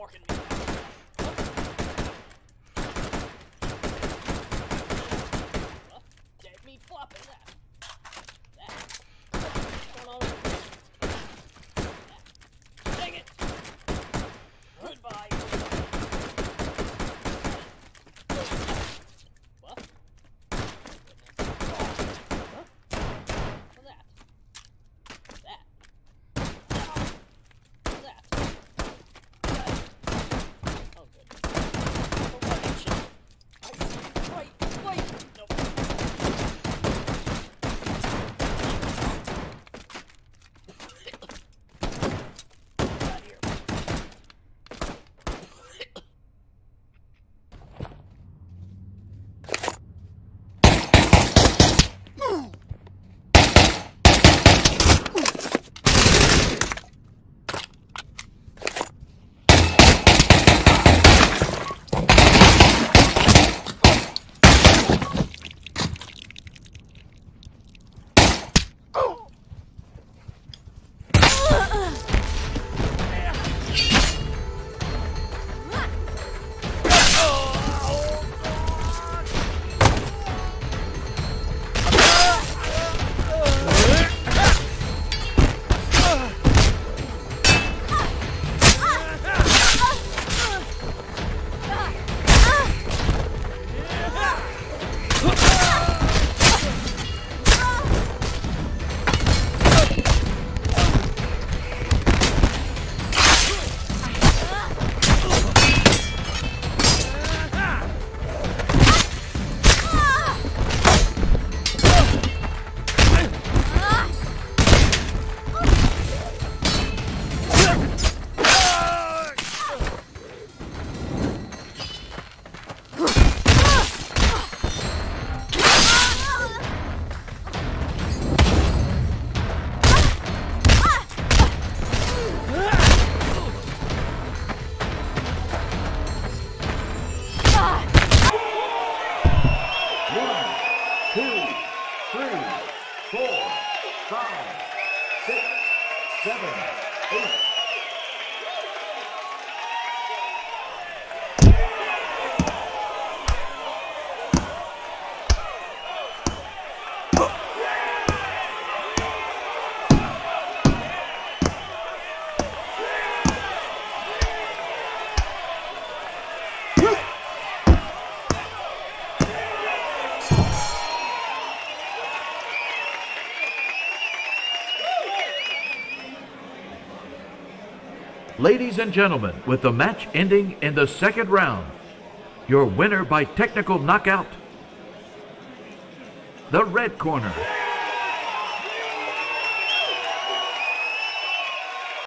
torquing me. Well, dead meat flopping that. What's going on over here? Dang it! Goodbye. What? Huh? What's that? That. What's that? Oh, good. Oh, right, shit. I see. Wait. Nope. Get out of here. Ladies and gentlemen, with the match ending in the second round, your winner by technical knockout, the red corner,